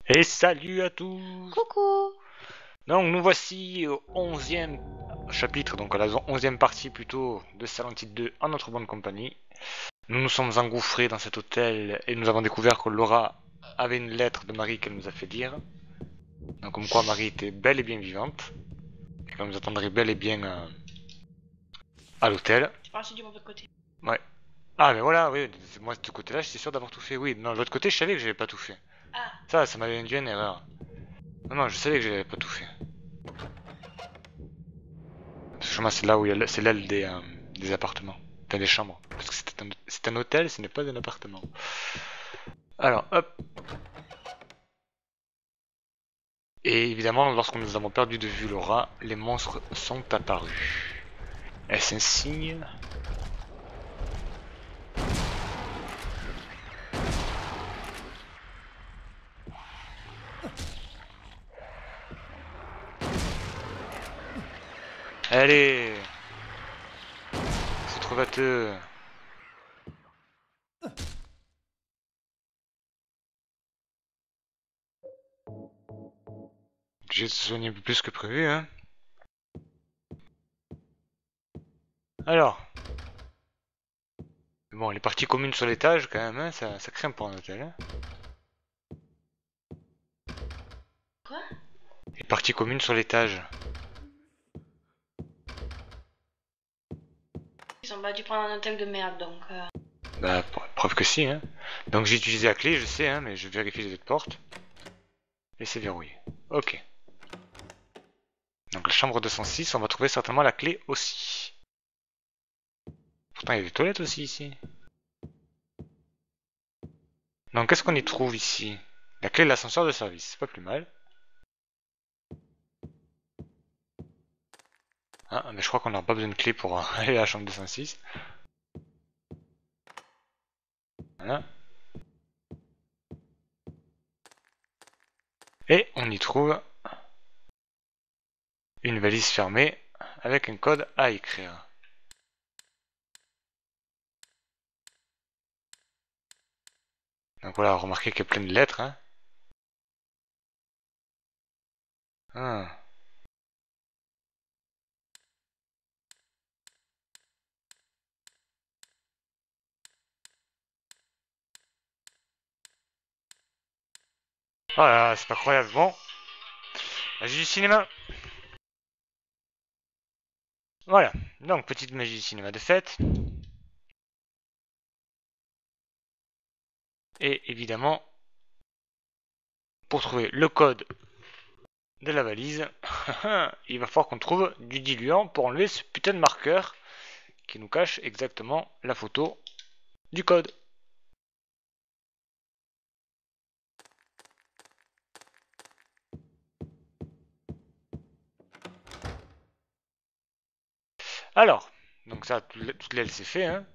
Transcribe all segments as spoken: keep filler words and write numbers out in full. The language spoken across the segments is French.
Et salut à tous. Coucou. Donc nous voici au onzième chapitre, donc à la onzième partie plutôt de Silent Hill deux en notre bonne compagnie. Nous nous sommes engouffrés dans cet hôtel et nous avons découvert que Laura avait une lettre de Marie qu'elle nous a fait lire. Donc comme quoi Marie était bel et bien vivante et qu'elle nous attendrait bel et bien euh, à l'hôtel. Je parle du mauvais côté. Ouais. Ah mais voilà, oui, moi de ce côté-là j'étais sûr d'avoir tout fait. Oui, non, de l'autre côté je savais que j'avais pas tout fait. Ah. Ça, ça m'avait induit une erreur. Non, non, je savais que j'avais pas tout fait. Justement, c'est là où il y a c'est l'aile des, euh, des appartements, enfin des chambres. Parce que c'est un, c'est un hôtel, ce n'est pas un appartement. Alors, hop. Et évidemment, lorsque nous avons perdu de vue Laura, les monstres sont apparus. Est-ce un signe? Allez! C'est trop batteux. J'ai soigné un peu plus que prévu, hein. Alors. Bon, les parties communes sur l'étage, quand même, hein, ça, ça craint pour un hôtel. Hein. Quoi? Les parties communes sur l'étage. Ils ont pas dû prendre un hôtel de merde donc. Euh... Bah, preuve que si, hein. Donc j'ai utilisé la clé, je sais, hein, mais je vérifie les autres portes. Et c'est verrouillé. Ok. Donc la chambre deux cent six, on va trouver certainement la clé aussi. Pourtant il y a des toilettes aussi ici. Donc qu'est-ce qu'on y trouve ici? La clé de l'ascenseur de service, c'est pas plus mal. Ah, mais je crois qu'on n'aura pas besoin de clé pour aller à la chambre deux cent six. Voilà. Et on y trouve une valise fermée avec un code à écrire. Donc voilà, remarquez qu'il y a plein de lettres. Hein. Ah. Voilà, c'est pas croyable. Bon, magie du cinéma. Voilà, donc petite magie du cinéma de fête. Et évidemment, pour trouver le code de la valise, il va falloir qu'on trouve du diluant pour enlever ce putain de marqueur qui nous cache exactement la photo du code. Alors, donc ça, toute l'aile c'est fait, hein.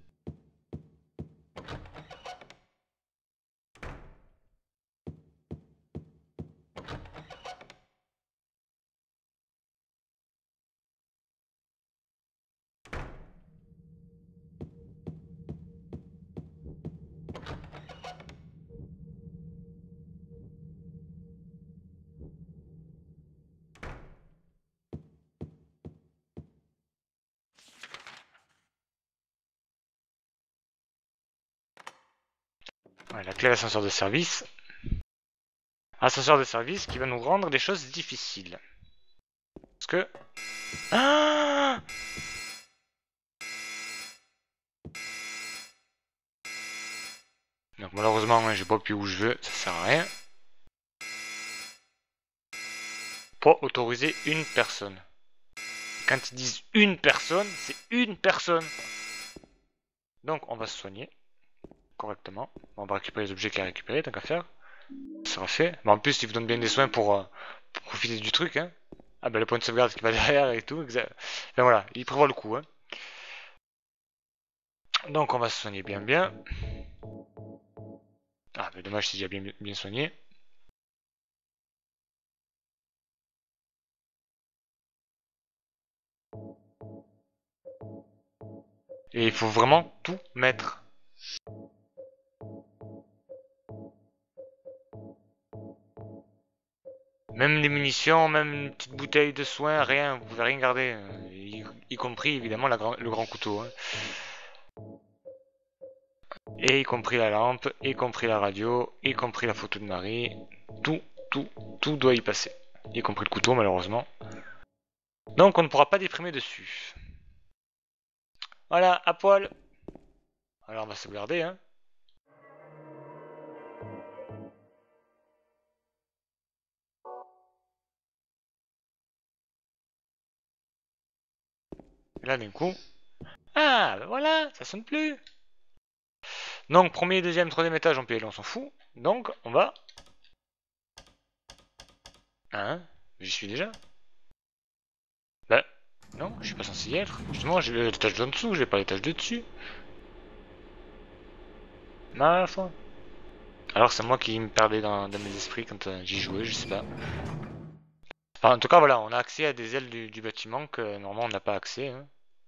Ouais, la clé d'ascenseur de service. Ascenseur de service qui va nous rendre des choses difficiles. Parce que... Ah, donc malheureusement, hein, j'ai pas pu où je veux, ça sert à rien. Pour autoriser une personne. Quand ils disent une personne, c'est une personne. Donc on va se soigner correctement. On va récupérer les objets qu'il y a à récupérer, tant qu'à faire. Ça sera fait. Mais en plus, il vous donne bien des soins pour, euh, pour profiter du truc. Hein. Ah ben le point de sauvegarde qui va derrière et tout. Enfin voilà, il prévoit le coup. Hein. Donc on va se soigner bien bien. Ah mais dommage, c'est déjà bien, bien soigné. Et il faut vraiment tout mettre. Même les munitions, même une petite bouteille de soins, rien, vous pouvez rien garder. Y, y compris évidemment la grand, le grand couteau. Hein. Et y compris la lampe, y compris la radio, y compris la photo de Marie. Tout, tout, tout doit y passer. Y compris le couteau malheureusement. Donc on ne pourra pas déprimer dessus. Voilà, à poil. Alors on va sauvegarder. Hein. Et là d'un coup... Ah, ben voilà, ça sonne plus. Donc premier, deuxième, troisième étage en P L, on s'en fout. Donc on va... Hein? J'y suis déjà? Bah... Non, je suis pas censé y être. Justement, j'ai l'étage d'en dessous, j'ai pas l'étage de dessus. Ma foi. Alors c'est moi qui me perdais dans, dans mes esprits quand euh, j'y jouais, je sais pas. Enfin, en tout cas, voilà, on a accès à des ailes du, du bâtiment que normalement on n'a pas accès. Hein.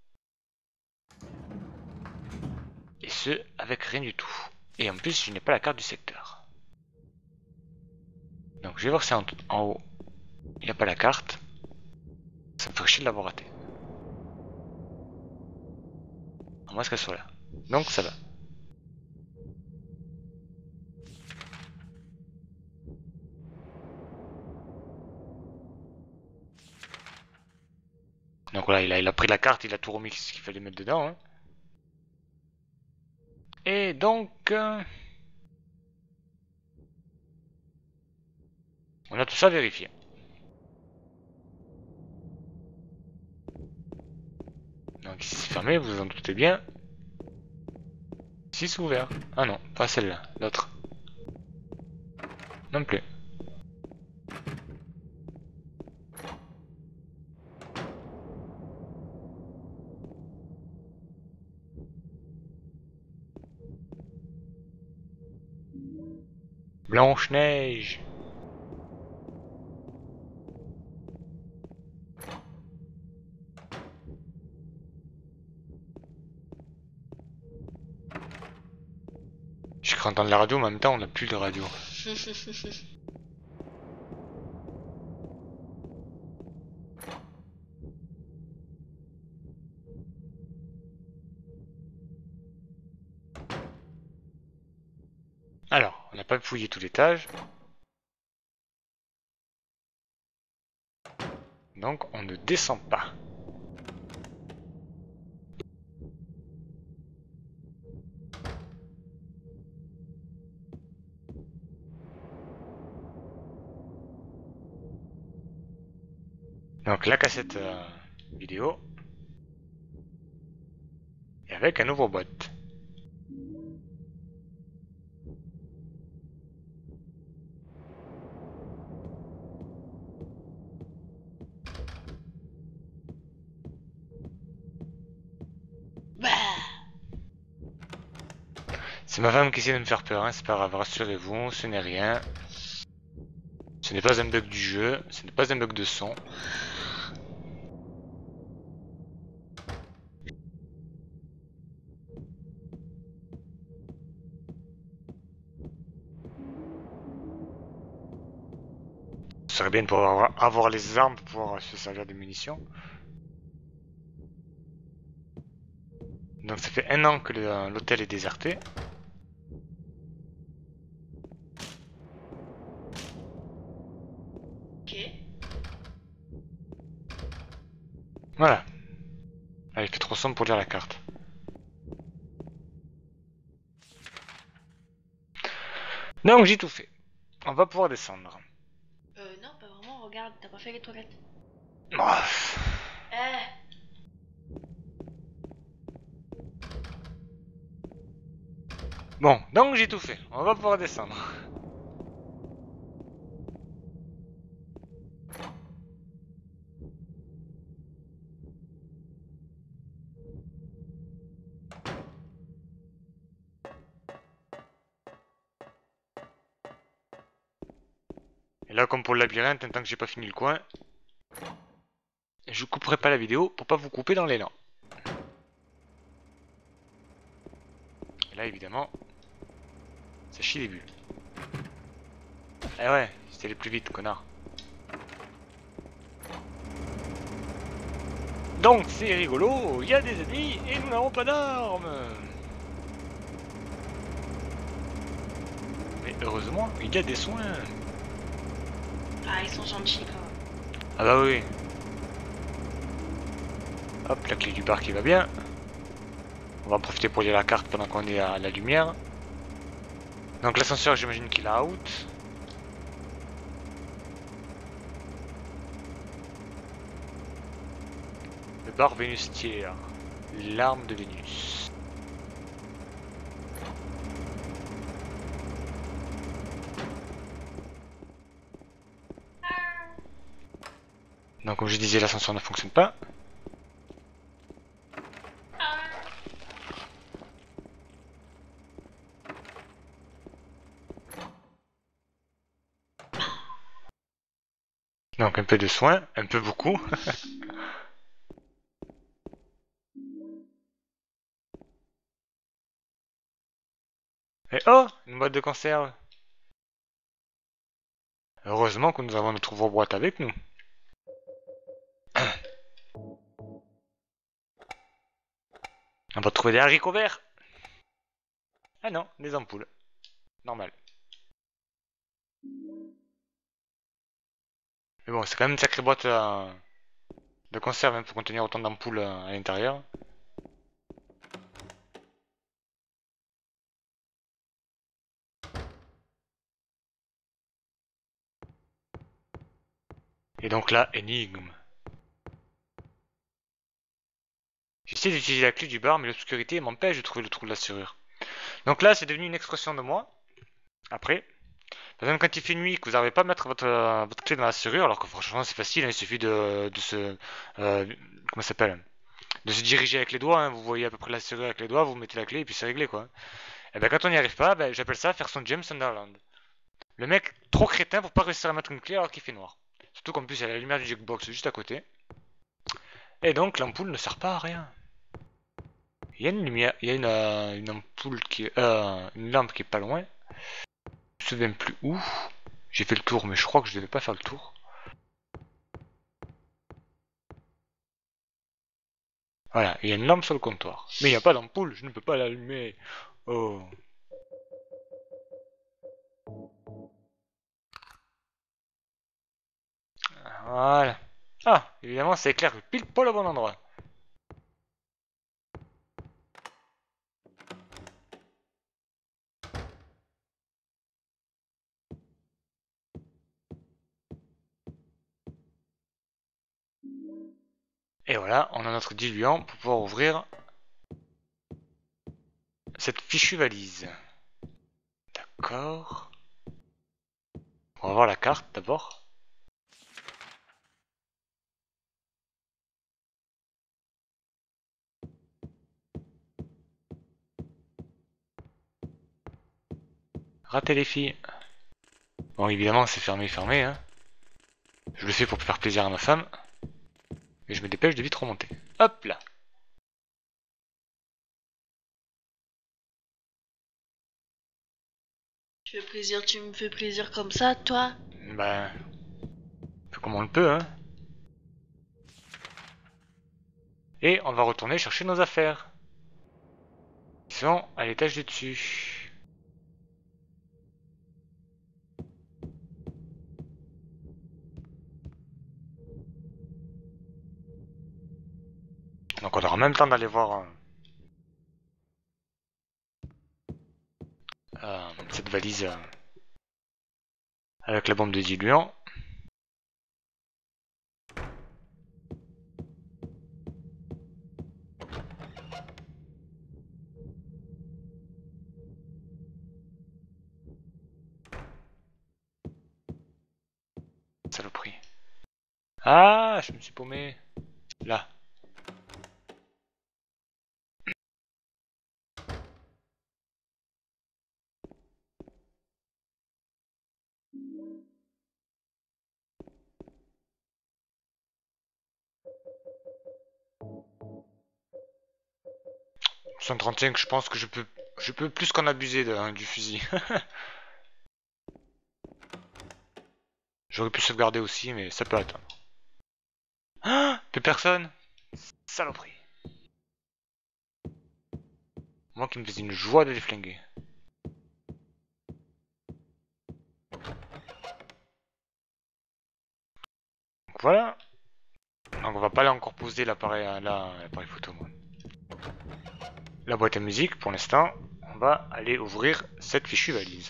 Et ce, avec rien du tout. Et en plus, je n'ai pas la carte du secteur. Donc je vais voir si en, en haut, il n'y a pas la carte. Ça me ferait chier de l'avoir raté. À moins qu'elle soit là. Donc ça va. Donc voilà, il a, il a pris la carte, il a tout remis ce qu'il fallait mettre dedans. Hein. Et donc... Euh, on a tout ça vérifié. Donc ici c'est fermé, vous vous en doutez bien. Ici c'est ouvert. Ah non, pas celle-là, l'autre. Non plus. Blanche-Neige. Je crains entendre la radio, mais en même temps on n'a plus de radio. Alors, on n'a pas fouillé tout l'étage. Donc on ne descend pas. Donc la cassette euh, vidéo. Et avec un ouvre-boîte. Bah. C'est ma femme qui essaie de me faire peur, hein, c'est pas grave, rassurez-vous, ce n'est rien. Ce n'est pas un bug du jeu, ce n'est pas un bug de son. Ce serait bien de pouvoir avoir les armes pour pouvoir se servir des munitions. Donc ça fait un an que l'hôtel est déserté. Ok. Voilà. Ah, il fait trop sombre pour lire la carte. Donc j'ai tout fait. On va pouvoir descendre. Euh, non, pas vraiment, regarde, t'as pas fait les toilettes. Oh. Eh. Bon, donc j'ai tout fait. On va pouvoir descendre. Et là, comme pour le labyrinthe, tant que j'ai pas fini le coin, je couperai pas la vidéo pour pas vous couper dans l'élan. Et là, évidemment, ça chie les bulles. Eh ouais, c'était les plus vite, connard. Donc c'est rigolo, il y a des ennemis et nous n'avons pas d'armes. Mais heureusement, il y a des soins. Ah, ils sont gentils quand même. Ah bah oui. Hop, la clé du bar qui va bien. On va en profiter pour lire la carte pendant qu'on est à la lumière. Donc l'ascenseur, j'imagine qu'il a out. Le bar Vénustière. L'arme de Vénus. Donc comme je disais, l'ascenseur ne fonctionne pas. Donc un peu de soin, un peu beaucoup. Et oh, une boîte de conserve. Heureusement que nous avons notre ouvre-boîte avec nous. On va trouver des haricots verts. Ah non, des ampoules. Normal. Mais bon, c'est quand même une sacrée boîte euh, de conserve hein, pour contenir autant d'ampoules euh, à l'intérieur. Et donc là, énigme. J'essaie d'utiliser la clé du bar, mais l'obscurité m'empêche de trouver le trou de la serrure. Donc là, c'est devenu une expression de moi. Après, par exemple, quand il fait nuit, que vous n'arrivez pas à mettre votre, euh, votre clé dans la serrure, alors que franchement, c'est facile, hein, il suffit de, de se... Euh, comment ça s'appelle de se diriger avec les doigts, hein, vous voyez à peu près la serrure avec les doigts, vous mettez la clé et puis c'est réglé quoi. Et ben quand on n'y arrive pas, ben, j'appelle ça faire son James Sunderland. Le mec trop crétin pour pas réussir à mettre une clé alors qu'il fait noir. Surtout qu'en plus il y a la lumière du jukebox juste à côté. Et donc l'ampoule ne sert pas à rien. Il y a une lumière, il y a une, euh, une ampoule qui est, euh, une lampe qui est pas loin. Je me souviens plus où. J'ai fait le tour mais je crois que je devais pas faire le tour. Voilà, il y a une lampe sur le comptoir. Mais il n'y a pas d'ampoule, je ne peux pas l'allumer. Oh. Voilà. Ah, évidemment, ça éclaire pile poil au bon endroit. Et voilà, on a notre diluant pour pouvoir ouvrir cette fichue valise. D'accord. On va voir la carte d'abord. Rater les filles. Bon, évidemment, c'est fermé, fermé. Hein. Je le fais pour faire plaisir à ma femme. Mais je me dépêche de vite remonter. Hop là. Tu fais plaisir, tu me fais plaisir comme ça, toi? Ben, un peu comme on le peut, hein. Et on va retourner chercher nos affaires. Ils sont à l'étage du dessus. Donc on aura même le temps d'aller voir euh, euh, cette valise euh, avec la bombe de diluant. Saloperie. Ah, je me suis paumé. Là. cent trente-cinq, je pense que je peux, je peux plus qu'en abuser de, hein, du fusil. J'aurais pu sauvegarder aussi, mais ça peut attendre. Ah, plus personne. Saloperie. Moi qui me faisais une joie de les flinguer. Donc voilà. Donc on va pas aller encore poser l'appareil là, l'appareil photo. Moi. La boîte à musique pour l'instant. On va aller ouvrir cette fichue valise.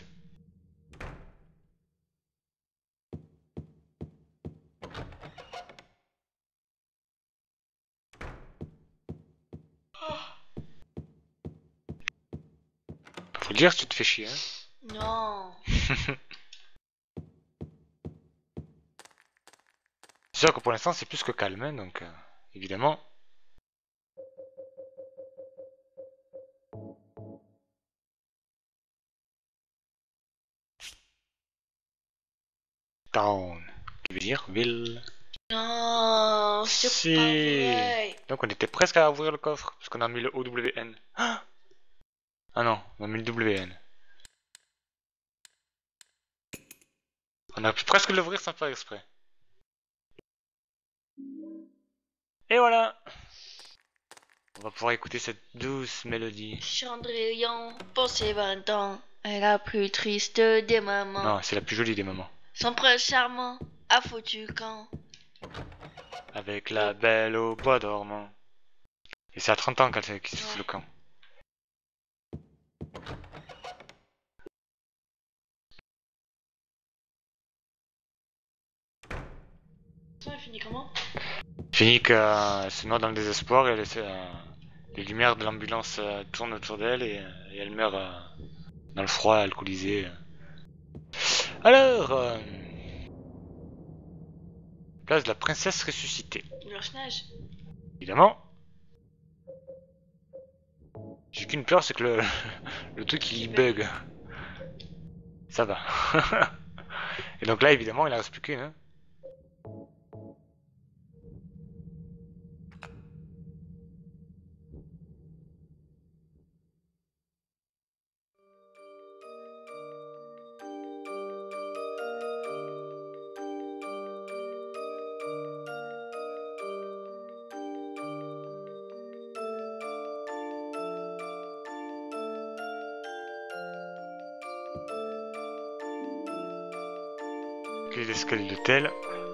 Faut le dire si tu te fais chier. Hein. Non. C'est sûr que pour l'instant c'est plus que calme, hein, donc euh, évidemment. Town, qui veut dire ville. Non, c'est Si. pas vrai. Donc on était presque à ouvrir le coffre, parce qu'on a mis le O W N. Ah non, on a mis le W N. On a pu presque l'ouvrir sans faire exprès. Et voilà. On va pouvoir écouter cette douce mélodie. Cendrillon, pour ses vingt ans, est la plus triste des mamans. Non, c'est la plus jolie des mamans. Son prince charmant a foutu camp. Avec la belle au bois dormant. Et c'est à trente ans qu'elle se fout le camp. Ça a fini comment? Fini qu'elle se noie dans le désespoir et elle, euh, les lumières de l'ambulance euh, tournent autour d'elle et, euh, et elle meurt euh, dans le froid, alcoolisée. Alors, euh, place de la princesse ressuscitée. Blanche-Neige. Évidemment. J'ai qu'une peur, c'est que le, le truc il bug. Ça va. Et donc là, évidemment, il en reste plus qu'une. Hein. Les escaliers d'hôtel.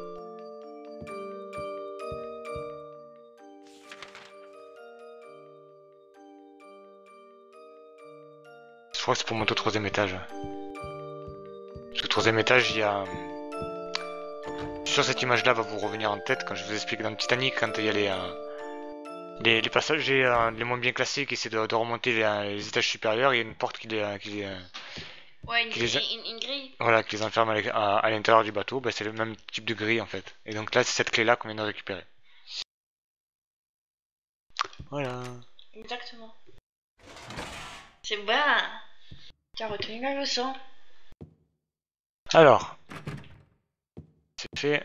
Je crois que c'est pour monter au troisième étage. Parce que au troisième étage, il y a... Je suis sûr que cette image-là va vous revenir en tête quand je vous explique dans Titanic, quand il y a les... Euh... Les, les passagers euh, les moins bien classés qui essaient de, de remonter les, les étages supérieurs, il y a une porte qui les... Qui les Ouais, une, qui grille, les... une, une grille. Voilà, qui les enferme à, à, à l'intérieur du bateau. Bah, c'est le même type de grille en fait. Et donc là, c'est cette clé-là qu'on vient de récupérer. Voilà. Exactement. C'est bien. Tu as retenu la leçon. Alors, c'est fait.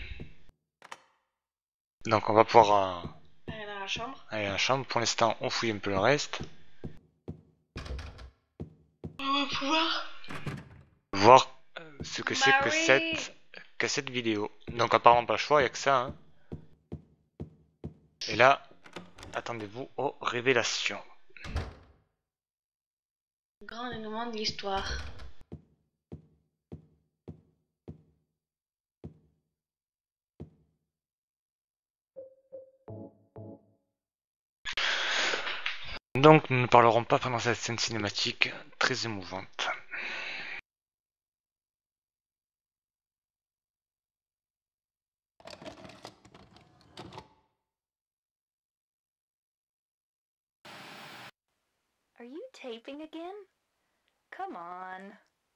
Donc on va pouvoir euh, Aller dans la chambre. aller à la chambre. Pour l'instant, on fouille un peu le reste. On va pouvoir Voir euh, ce que c'est que Marie. cette, que cette vidéo. Donc apparemment pas le choix, il n'y a que ça. Hein. Et là, attendez-vous aux révélations. Grand dénouement de l'histoire. Donc nous ne parlerons pas pendant cette scène cinématique très émouvante. Are you taping again? Come on.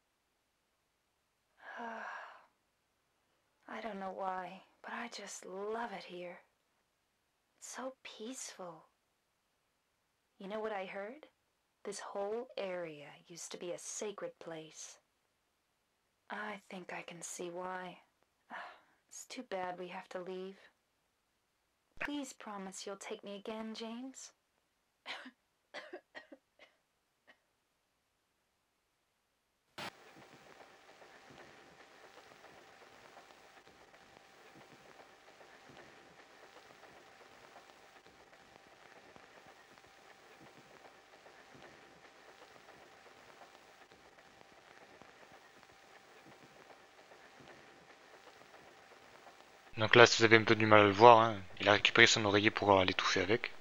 I don't know why, but I just love it here. It's so peaceful. You know what I heard? This whole area used to be a sacred place. I think I can see why. It's too bad we have to leave. Please promise you'll take me again, James. Donc là, si vous avez un peu du mal à le voir, hein, il a récupéré son oreiller pour euh, l'étouffer avec.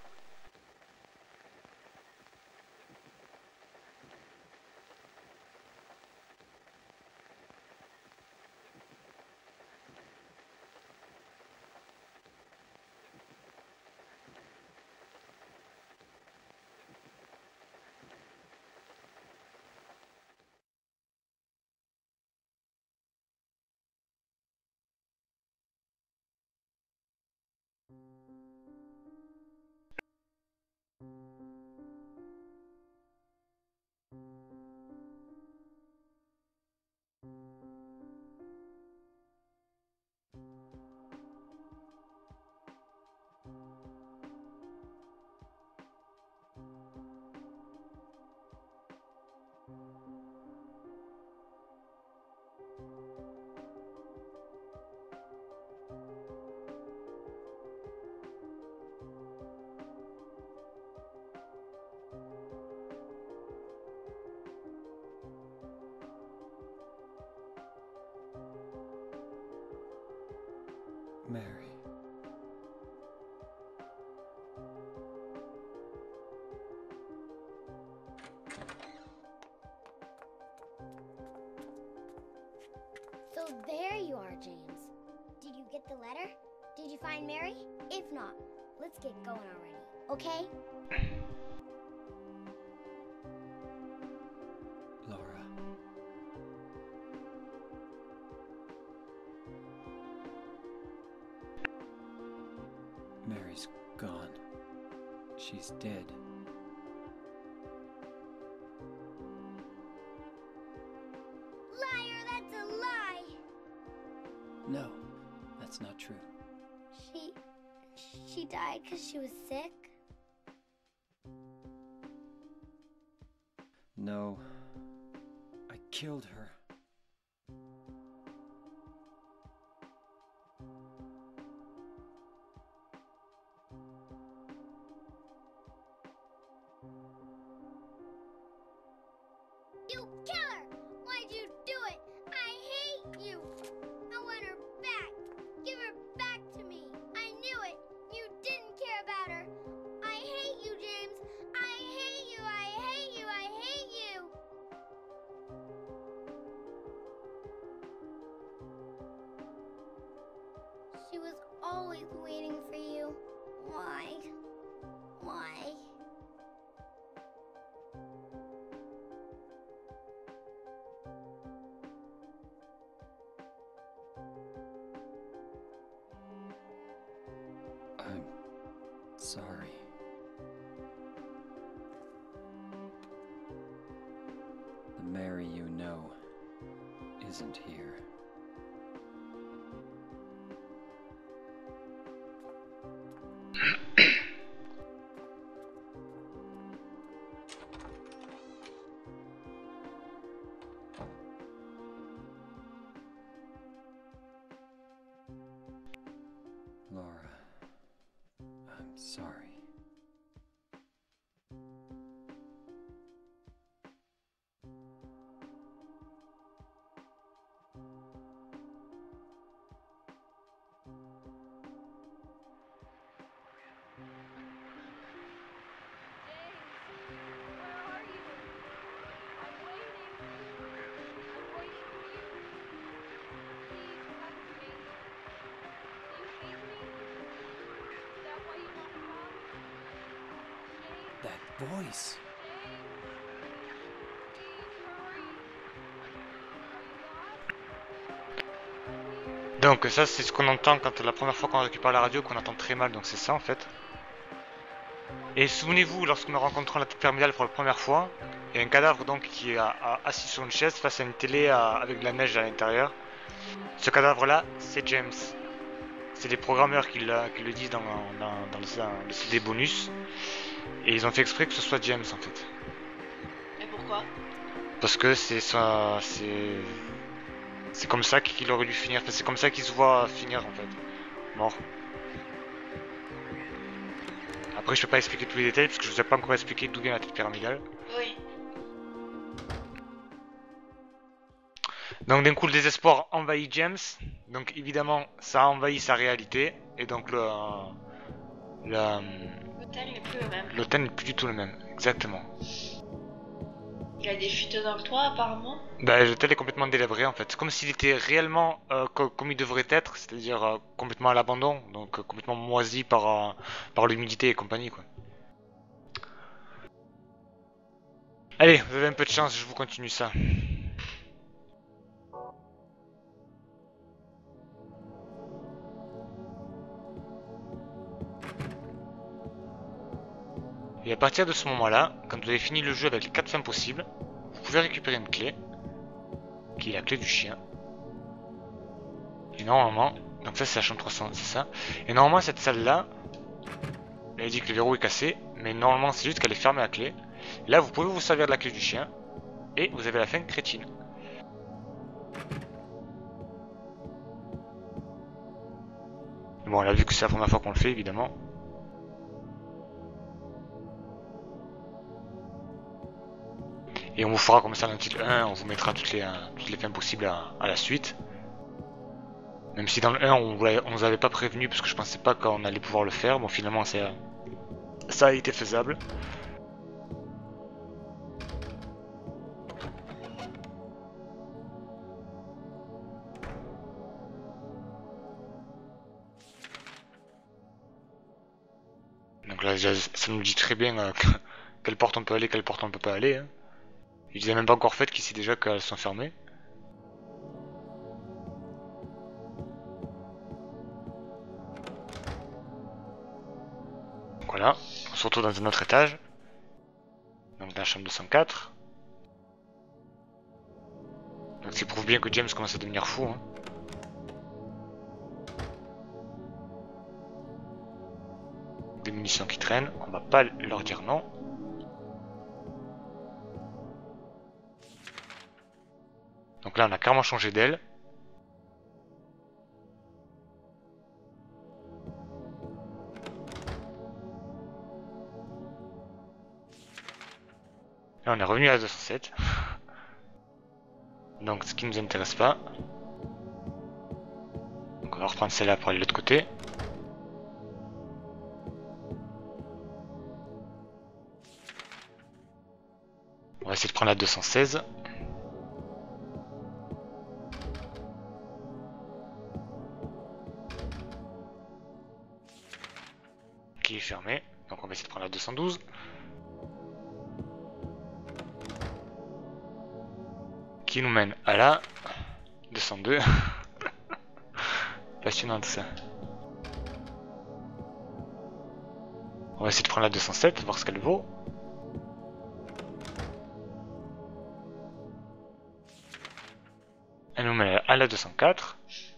Mary. So there you are, James. Did you get the letter? Did you find Mary? If not, let's get going already, okay? Laura. Mary's gone. She's dead. Liar, that's a lie! No, that's not true. She... she died because she was sick? No, I killed her. You killer! Why'd you do it? I hate you! I want her back! Give her back to me! I knew it! You didn't care about her! I hate you, James! I hate you! I hate you! I hate you! She was always waiting for you. Why? Why? I'm sorry. The Mary you know isn't here. Laura, I'm sorry. That voice. Donc ça c'est ce qu'on entend quand la première fois qu'on récupère la radio, qu'on entend très mal, donc c'est ça en fait. Et souvenez-vous, lorsque nous rencontrons la tête pyramidale pour la première fois, il y a un cadavre donc qui est à, à, assis sur une chaise face à une télé à, avec de la neige à l'intérieur. Ce cadavre là, c'est James. C'est les programmeurs qui, la, qui le disent dans, dans, dans, le, dans le C D bonus. Et ils ont fait exprès que ce soit James en fait. Et pourquoi? Parce que c'est ça, c'est c'est comme ça qu'il aurait dû finir. Enfin, c'est comme ça qu'il se voit finir en fait, mort. Après, je peux pas expliquer tous les détails parce que je vous ai pas encore expliqué d'où vient la tête pyramidale. Oui. Donc d'un coup le désespoir envahit James, donc évidemment ça envahit sa réalité, et donc le... le L'hôtel n'est plus le même. l'hôtel n'est plus du tout le même, exactement. Il a des fuites dans le toit apparemment. Bah, l'hôtel est complètement délabré en fait. C'est comme s'il était réellement euh, co- comme il devrait être, c'est-à-dire euh, complètement à l'abandon, donc euh, complètement moisi par, euh, par l'humidité et compagnie quoi. Allez, vous avez un peu de chance, je vous continue ça. Et à partir de ce moment-là, quand vous avez fini le jeu avec les quatre fins possibles, vous pouvez récupérer une clé, qui est la clé du chien. Et normalement, donc ça c'est la chambre trois cents, c'est ça. Et normalement cette salle-là, elle dit que le verrou est cassé, mais normalement c'est juste qu'elle est fermée à clé. Là vous pouvez vous servir de la clé du chien, et vous avez la fin crétine. Bon, là vu que c'est la première fois qu'on le fait évidemment. Et on vous fera comme ça dans le titre un, on vous mettra toutes les, euh, toutes les fins possibles à, à la suite. Même si dans le un on, on vous avait pas prévenu parce que je pensais pas qu'on allait pouvoir le faire. Bon finalement ça, ça a été faisable. Donc là déjà, ça nous dit très bien euh, quelle porte on peut aller, quelle porte on peut pas aller. Hein. Ils n'avaient même pas encore fait qu'ici déjà qu'elles sont fermées. Donc voilà, on se retrouve dans un autre étage. Donc dans la chambre deux cent quatre. Donc ça prouve bien que James commence à devenir fou. Hein. Des munitions qui traînent, on va pas leur dire non. Donc là on a carrément changé d'aile. Là on est revenu à la deux cent sept. Donc ce qui nous intéresse pas. Donc on va reprendre celle-là pour aller de l'autre côté. On va essayer de prendre la deux cent seize. Qui est fermée. Donc on va essayer de prendre la deux cent douze. Qui nous mène à la deux cent deux. Passionnant tout ça. On va essayer de prendre la deux cent sept, voir ce qu'elle vaut. Elle nous mène à la deux cent quatre.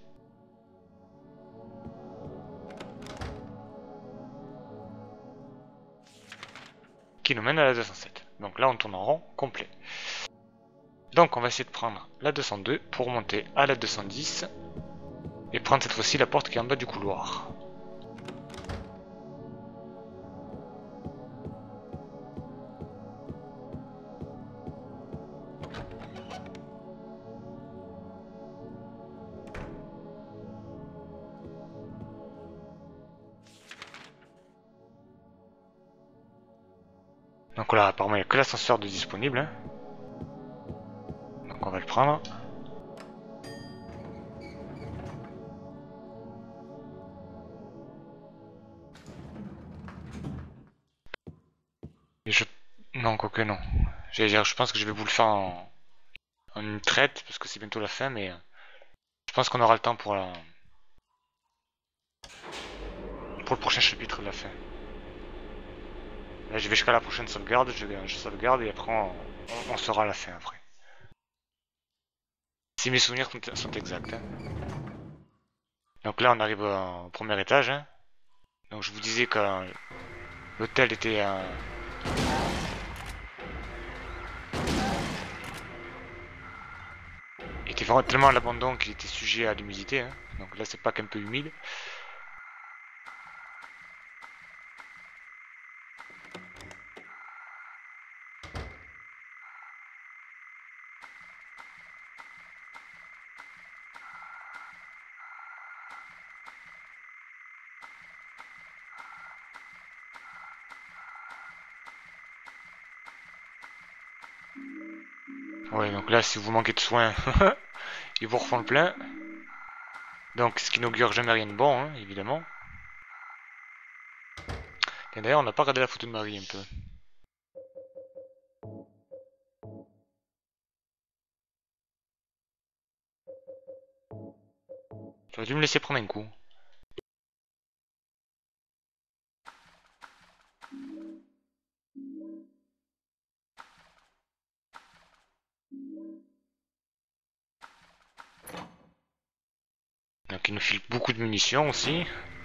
Qui nous mène à la deux cent sept. Donc là on tourne en rond complet. Donc on va essayer de prendre la deux cent deux pour monter à la deux cent dix. Et prendre cette fois-ci la porte qui est en bas du couloir. Donc là apparemment il n'y a que l'ascenseur de disponible. Hein. Donc on va le prendre. Et je... Non, quoique non. J'allais dire, je pense que je vais vous le faire en, en une traite, parce que c'est bientôt la fin, mais... Je pense qu'on aura le temps pour la... Pour le prochain chapitre de la fin. Là, je vais jusqu'à la prochaine sauvegarde, je, je sauvegarde, et après, on, on, on saura la fin, après. Si mes souvenirs sont, sont exacts. Hein. Donc là, on arrive au premier étage. Hein. Donc je vous disais que l'hôtel était... Euh, était vraiment tellement à l'abandon qu'il était sujet à l'humidité. Hein. Donc là, c'est pas qu'un peu humide. Ouais, donc là, si vous manquez de soins, ils vous refont le plein. Donc, ce qui n'augure jamais rien de bon, hein, évidemment. Et d'ailleurs, on n'a pas regardé la photo de Marie un peu. J'aurais dû me laisser prendre un coup. Donc il nous file beaucoup de munitions aussi.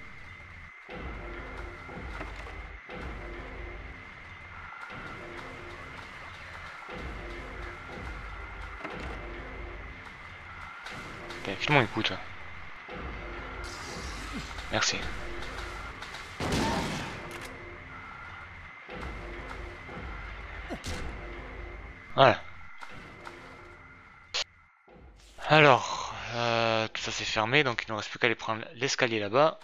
File-moi un coup toi. Merci. Voilà. Alors, euh, tout ça c'est fermé, donc il ne reste plus qu'à aller prendre l'escalier là-bas.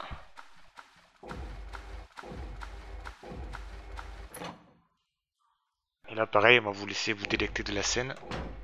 Et là pareil, on va vous laisser vous délecter de la scène.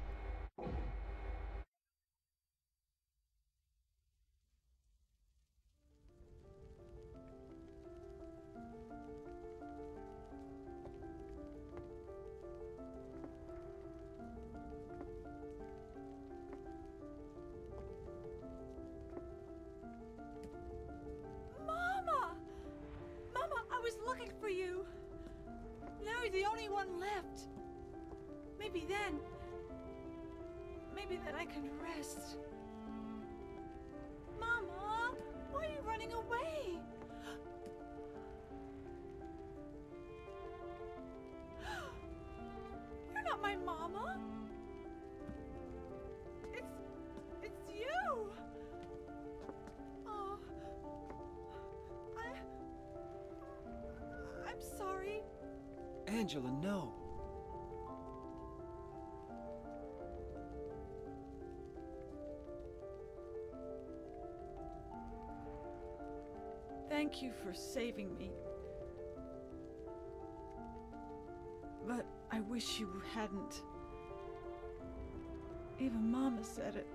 Mama! Mama, I was looking for you. Now you're the only one left. Maybe then... Maybe then I can rest. Mama! Why are you running away? You're not my mama. It's... it's you! Oh... I... I'm sorry. Angela, no. Thank you for saving me. But I wish you hadn't. Even Mama said it.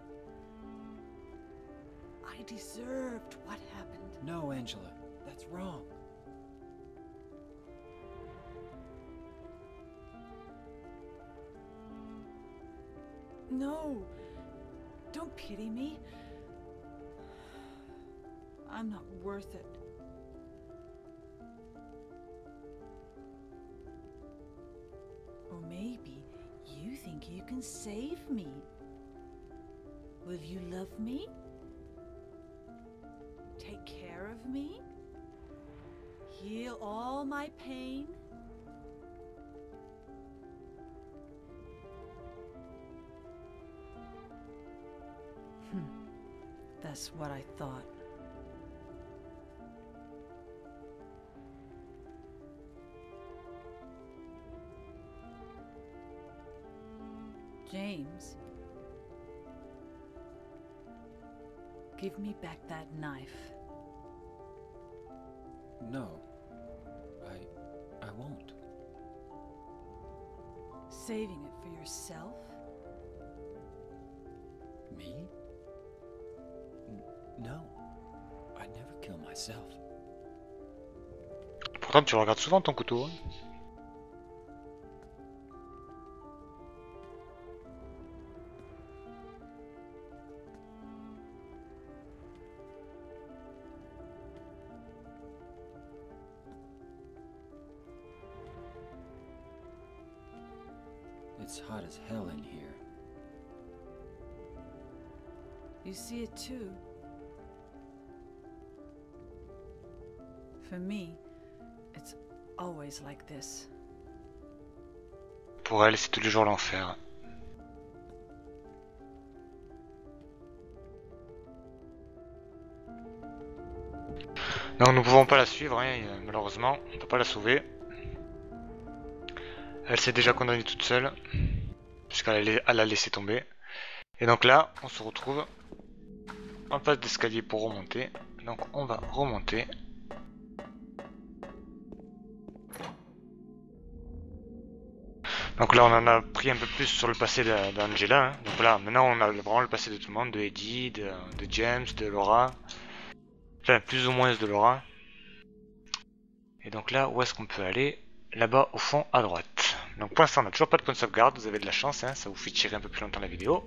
I deserved what happened. No, Angela. That's wrong. No. Don't pity me. I'm not worth it. Or maybe you think you can save me. Will you love me? Take care of me? Heal all my pain? Hmm. That's what I thought. James, give me back that knife. No. I... I won't. Saving it for yourself? Me? N no. I'd never kill myself. Pourtant tu le regardes souvent ton couteau. Hein. It's hot as hell in here. You see it too. For me, it's always like this. Pour elle, c'est tous les jours l'enfer. Non, nous ne pouvons pas la suivre, hein, malheureusement, on ne peut pas la sauver. Elle s'est déjà condamnée toute seule, puisqu'elle a laissé tomber. Et donc là, on se retrouve en face d'escalier pour remonter. Donc on va remonter. Donc là on en a pris un peu plus sur le passé d'Angela. Hein. Donc là maintenant on a vraiment le passé de tout le monde, de Eddie, de, de James, de Laura. Enfin plus ou moins de Laura. Et donc là où est-ce qu'on peut aller? Là-bas au fond à droite. Donc pour l'instant on n'a toujours pas de point de sauvegarde, vous avez de la chance, hein, ça vous fait tirer un peu plus longtemps la vidéo.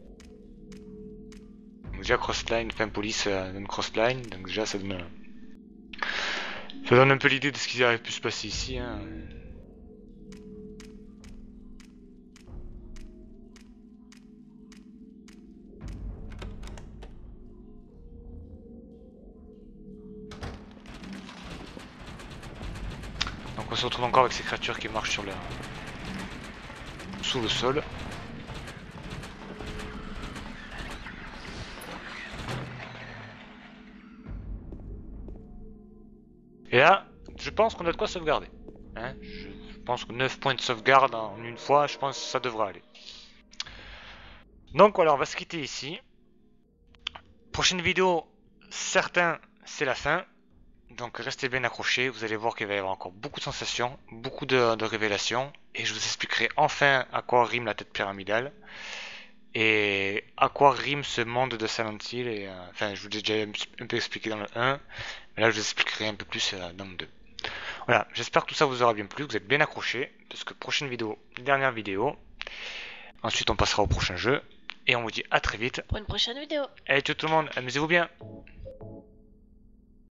Donc déjà crossline, enfin police euh, donne crossline, donc déjà ça donne, ça donne un peu l'idée de ce qui aurait pu se passer ici. Hein. Donc on se retrouve encore avec ces créatures qui marchent sur le... sous le sol. Et là, je pense qu'on a de quoi sauvegarder. Hein, je pense que neuf points de sauvegarde en une fois, je pense que ça devrait aller. Donc voilà, on va se quitter ici. Prochaine vidéo, certain, c'est la fin. Donc restez bien accrochés, vous allez voir qu'il va y avoir encore beaucoup de sensations, beaucoup de, de révélations. Et je vous expliquerai enfin à quoi rime la tête pyramidale. Et à quoi rime ce monde de Silent Hill. Et, euh, enfin, je vous l'ai déjà un peu expliqué dans le un. Mais là, je vous expliquerai un peu plus euh, dans le deux. Voilà, j'espère que tout ça vous aura bien plu, que vous êtes bien accrochés. Parce que prochaine vidéo, dernière vidéo. Ensuite, on passera au prochain jeu. Et on vous dit à très vite. Pour une prochaine vidéo. Allez, ciao tout le monde, amusez-vous bien.